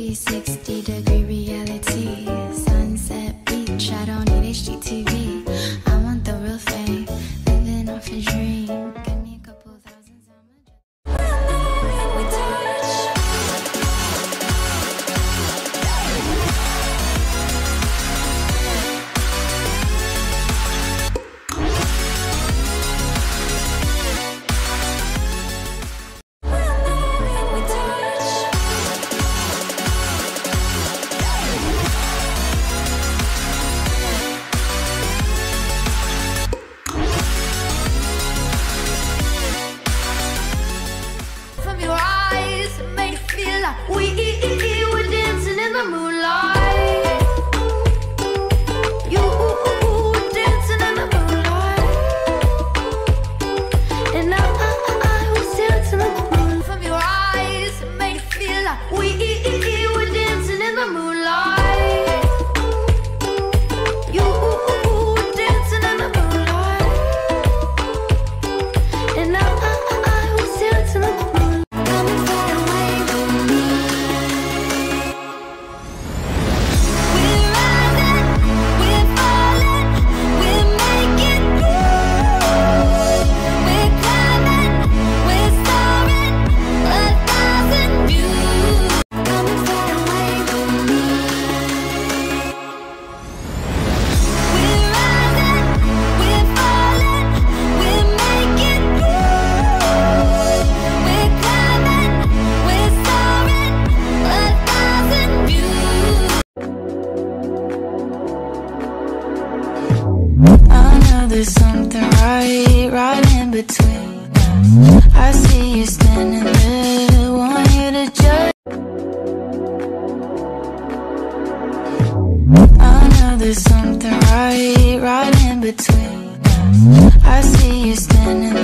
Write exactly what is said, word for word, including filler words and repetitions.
three sixty degree reality. Sunset beach, I don't need H D T V. I want the real thing, living off a dream. Give me a couple thousand, we touch. We were dancing in the moonlight. You were dancing in the moonlight, and I, I, I was dancing in the moonlight. From your eyes, it made it feel like we were dancing in the moonlight. You were dancing in the moonlight, and I, I, I was dancing in the moonlight. There's something right, right in between us. I see you standing there, want you to judge. I know there's something right, right in between us. I see you standing